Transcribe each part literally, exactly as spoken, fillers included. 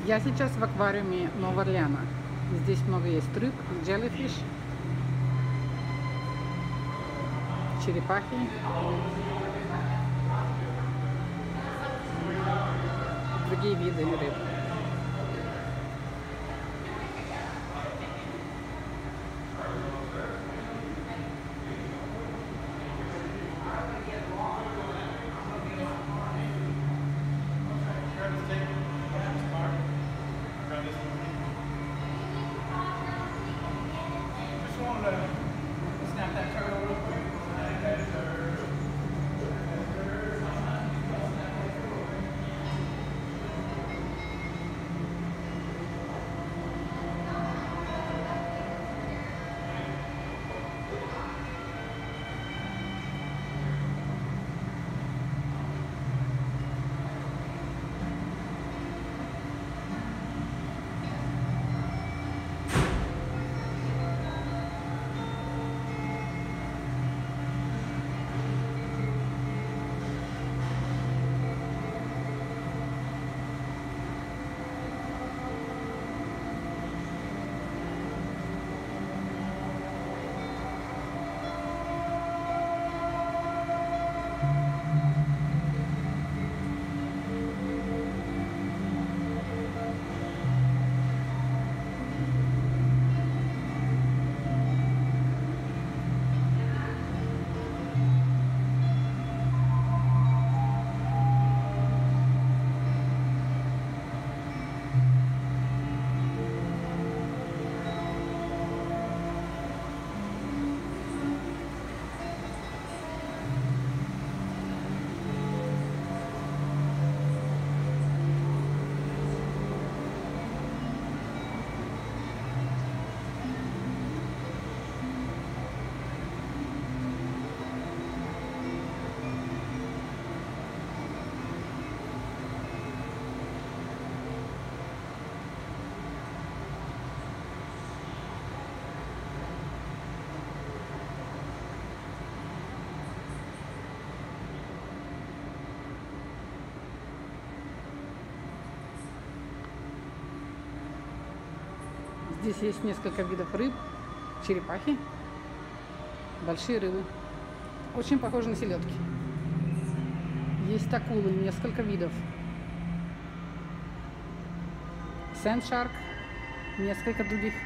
Я сейчас в аквариуме Нового Орлеана. Здесь много есть рыб, jellyfish, черепахи, другие виды рыб. Здесь есть несколько видов рыб, черепахи, большие рыбы, очень похожи на селедки. Есть акулы, несколько видов. Sand shark, несколько других.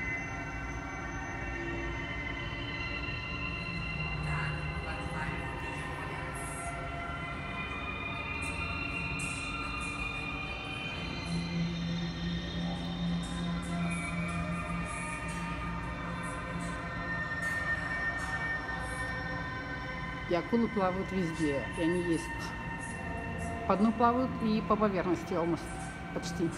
И акулы плавают везде, и они есть. По дну плавают и по поверхности almost, почти.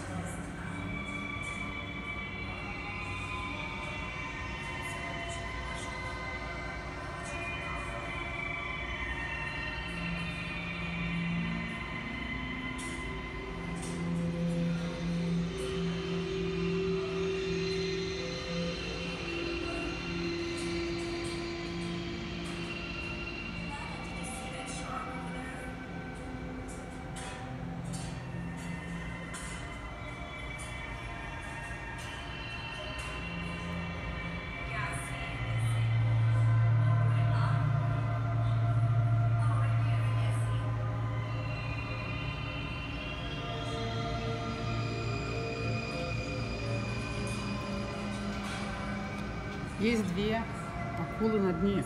Есть две акулы на дне.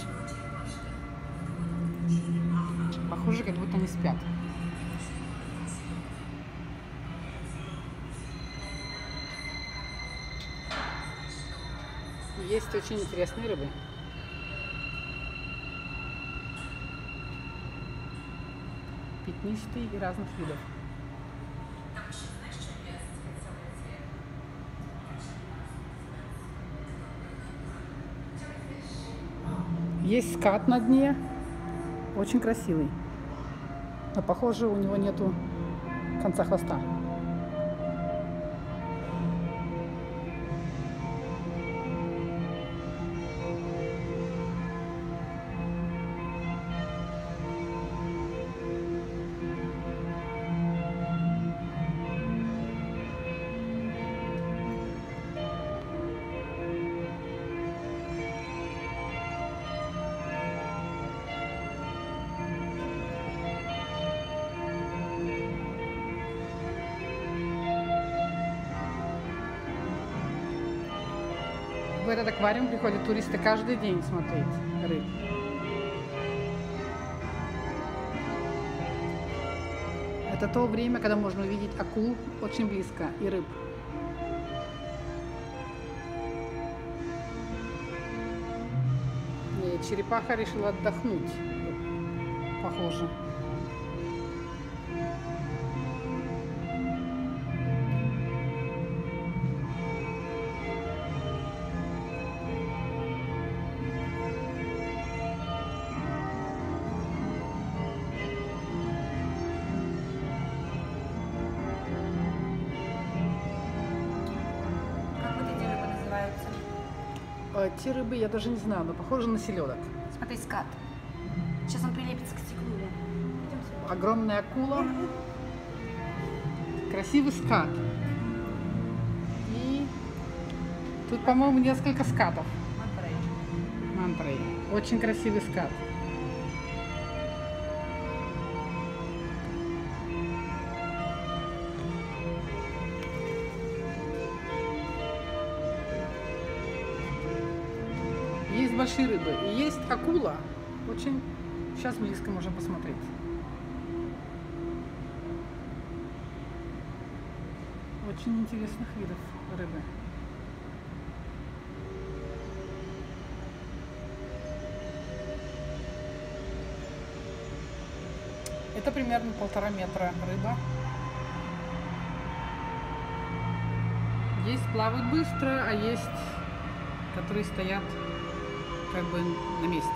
Похоже, как будто они спят. Есть очень интересные рыбы. Пятнистые и разных видов. Есть скат на дне, очень красивый, но похоже, у него нету конца хвоста. В этот аквариум приходят туристы каждый день смотреть рыб. Это то время, когда можно увидеть акул очень близко и рыб. И черепаха решила отдохнуть, похоже. А те рыбы я даже не знаю, но похожи на селедок. Смотри, скат. Сейчас он прилепится к стеклу. Идем. Огромная акула. Красивый скат. И тут, по-моему, несколько скатов. Мантрей. Мантрей. Очень красивый скат. Есть большие рыбы и есть акула. Очень сейчас близко можно посмотреть. Очень интересных видов рыбы. Это примерно полтора метра рыба. Есть плавают быстро, а есть, которые стоят как бы на месте.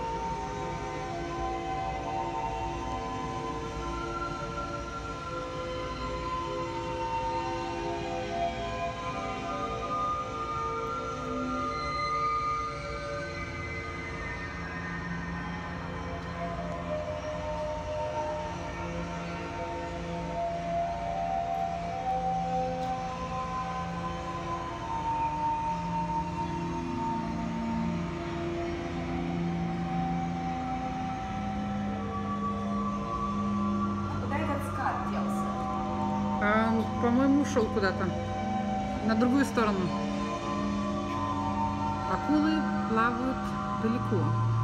А, по-моему, ушел куда-то на другую сторону. Акулы плавают далеко.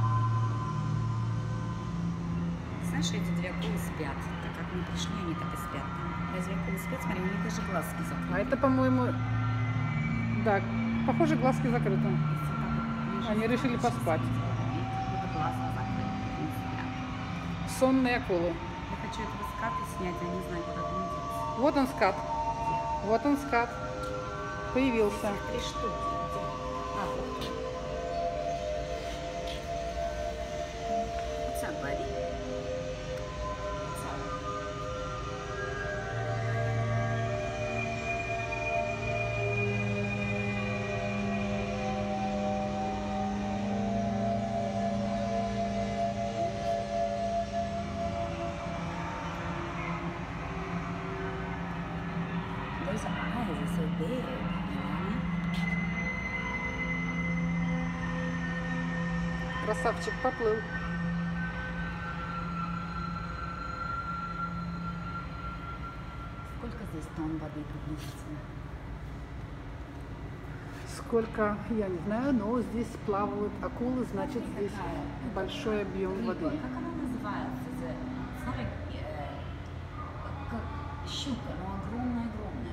Знаешь, эти две акулы спят. Так как мы пришли, они так и спят. Разве акулы спят? Смотри, у них даже глазки закрыты. А это, по-моему, да, похоже, глазки закрыты. Они решили поспать. Сонные акулы. Я хочу этого ската снять, я не знаю, куда он делся. Вот он скат. Вот он скат. Появился. Три штуки. А, вот. What's up, buddy? What's up? Those eyes are so big, you know? Красавчик поплыл. Сколько здесь тонн воды приблизительно? Сколько, я не знаю, но здесь плавают акулы, значит, здесь большой объем воды. Как она называется? Это, смотри, э, как щука, но огромная-огромная.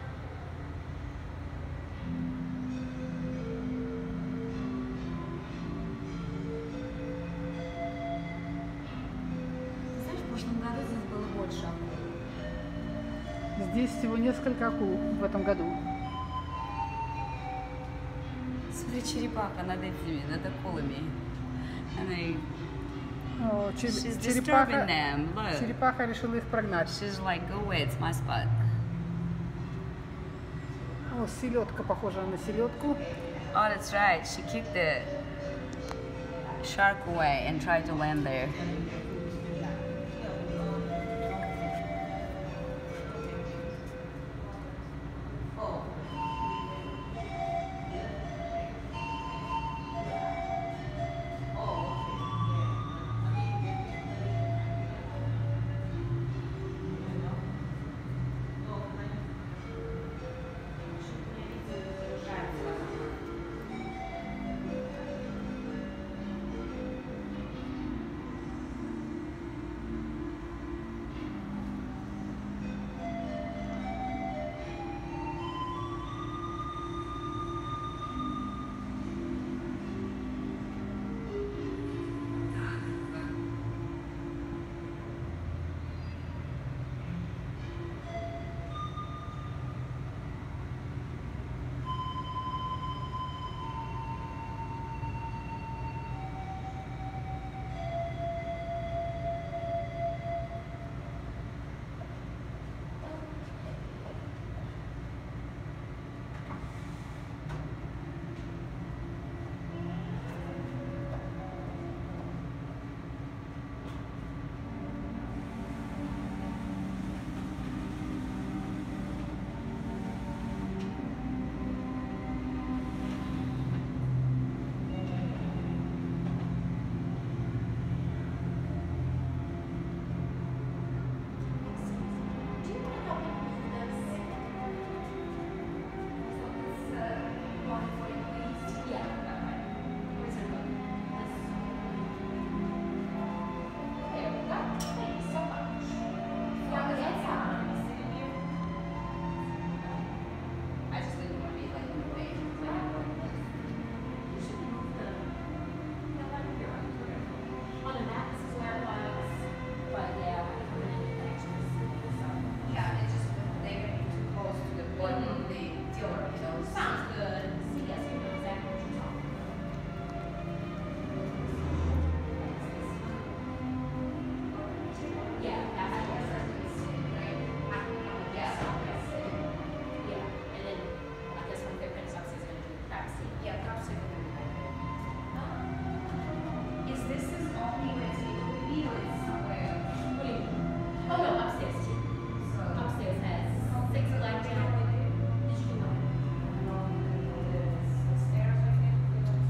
Ты знаешь, в прошлом году здесь было больше акул. Здесь всего несколько акул в этом году. Смотри, черепаха над этими, над акулами. Она... О, чер- She's черепаха, disturbing them. Look. черепаха решила их прогнать. She's like, go away, it's my spot. О, селедка похожа на селедку. Oh, that's right. She kicked the shark away and tried to land there.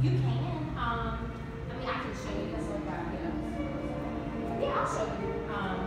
You can. Um, I mean, I can show you. Let's look up here. Yeah, I'll show you. Um,